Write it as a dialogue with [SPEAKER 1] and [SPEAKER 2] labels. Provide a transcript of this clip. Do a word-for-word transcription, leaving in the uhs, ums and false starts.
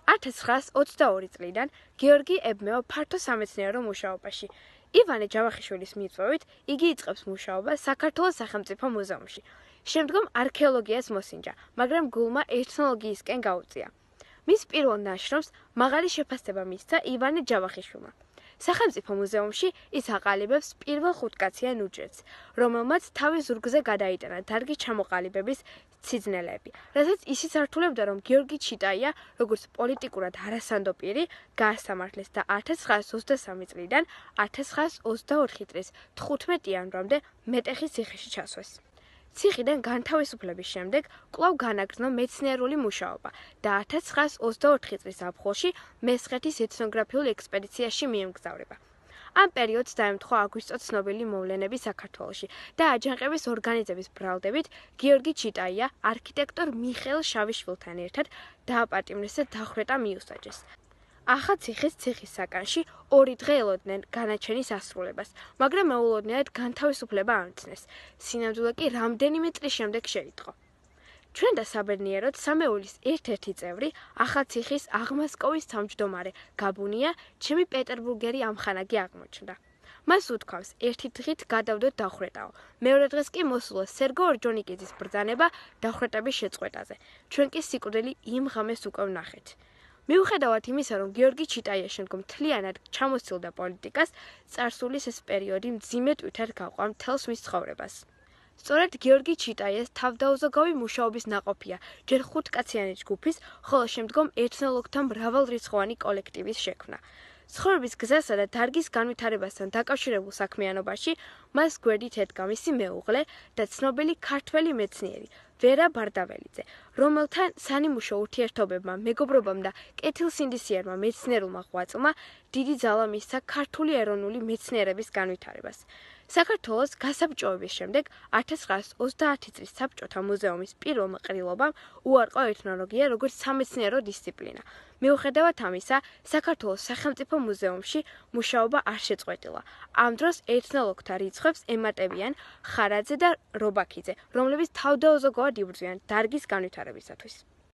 [SPEAKER 1] ათას ცხრაას ოცდაორი წლიდან გიორგი ებმევა ფართო სამეცნიერო მუშაობაში. ივანე ჯავახიშვილის მიწვევით იგი იწყებს მუშაობას საქართველოს სახელმწიფო მუზეუმში. შემდგომ არქეოლოგიას მოსინჯა, მაგრამ გულმა ეთნოლოგიისკენ გაუწია. მის პირველ ნაშრომს მაღალი შეფასება მისცა ივანე ჯავახიშვილმა. სახელმწიფო მუზეუმში ის აყალიბებს პირველ ხუთკაციან უჯრედს, რომელმაც თავის ზურგზე გადაიტანა დარგის ჩამოყალიბების ციძნელები, რასაც ისიც ართულებდა, რომ გიორგი ჩიტაია, როგორც პოლიტიკურად არასანდო პირი, გაასამართლეს და ათას ცხრაას ოცდასამი წლიდან ათას ცხრაას ოცდაოთხი წლის თხუთმეტ იანვრამდე მეტეხის ციხეში ჩასვეს. ციხიდან განთავისუფლების შემდეგ კვლავ განაგრძნო მეცნიერული მუშაობა და ათას ცხრაას ოცდაოთხი წლის ზაფხულში მესხეთის ეთნოგრაფიულ ექსპედიციაში მიემგზავრება. ამ პერიოდს დაემთხვა აგვისტო ცნობილი მოვლენები საქართველოში და აჯანყების ორგანიზების ბრალდებით გიორგი ჩიტაია არქიტექტორ მიხეილ შავიშვილთან ერთად დააპატიმრეს და დახვრეტა მიუსაჯეს. ახალციხის ციხის საკანში ორი დღე ელოდნენ განაჩენის ასრულებას, მაგრამ მოულოდნელად განთავისუფლება ამცნეს. სინამდვილე კი რამდენიმე წლის შემდეგ შეიტყო. ჩვენ და საბედნიეროდ სამეულის ერთ-ერთი წევრი, ახალციხის აღმასკოვის თავმჯდომარე გაბუნია, ჩემი პეტერბურგერი ამხანაგი აღმოჩნდა. მას უთქვამს, ერთი დღით გადავდოთ დახვრეტაო. მეორე დღეს კი მოსულა სერგო ორჯონიკიძის ბრძანება დახვრეტების შეწყვეტაზე. ჩვენ კი სიკვდილი იმ ღამეს უკვე ვნახეთ. მიუხედავად იმისა, რომ გიორგი ჩიტაია შემდგომ მთლიანად ჩამოსცილდა პოლიტიკას, წარსულის ეს პერიოდი მძიმე ტვირთად გაყვა მთელს მის ცხოვრებას. სწორედ გიორგი ჩიტაიას თავდაუზოგავი მუშაობის ნაყოფია ჯერ ხუთკაციანი ჯგუფის, ხოლო შემდგომ ეთნოლოგთა მრავალრიცხოვანი კოლექტივის შექმნა. ცხოვრების გზასა და დარგის განვითარებასთან დაკავშირებულ საქმიანობაში მას გვერდით ედგა მისი მეუღლე და ცნობილი ქართველი მეცნიერი ვერა ბარდაველიძე, რომელთან სანიმუშო ურთიერთობებმა, მეგობრობამ და კეთილსინდისიერმა მეცნიერულმა ღვაწლმა დიდი ძალა მისცა ქართული ეროვნული მეცნიერების განვითარებას. საქართველოს გასაბჭოების შემდეგ ათას ცხრაას ოცდაათი წლის საბჭოთა მუზეუმის პირველმა ყრილობამ უარყო ეთნოლოგია როგორც სამეცნიერო დისციპლინა. მიუხედავად ამისა, საქართველოს სახელმწიფო მუზეუმში მუშაობა არ შეწყვეტილა. ამ დროს ეთნოლოგთა რიცხვებს ემატებიან ხარაძე და რობაქიძე, რომლებიც თავდაუზოგავად იბრძვიან დარგის განვითარებისათვის.